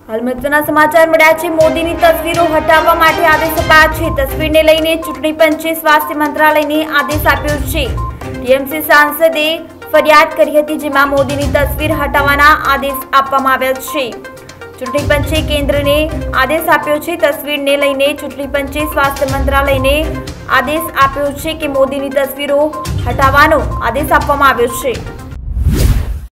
હાલ મહત્વના સમાચાર મળ્યા છે। મોદીની તસવીરો હટાવવા માટે આદેશ અપાયા છે। તસવીરને લઈને ચૂંટણી પંચે સ્વાસ્થ્ય મંત્રાલયને આદેશ આપ્યો છે। ટીએમસી સાંસદે ફરિયાદ કરી હતી, જેમાં મોદીની તસવીર હટાવવાના આદેશ આપવામાં આવ્યા છે। ચૂંટણી પંચે કેન્દ્રને આદેશ આપ્યો છે। તસવીરને લઈને ચૂંટણી પંચે સ્વાસ્થ્ય મંત્રાલયને આદેશ આપ્યો છે કે મોદીની તસવીરો હટાવવાનો આદેશ આપવામાં આવ્યો છે।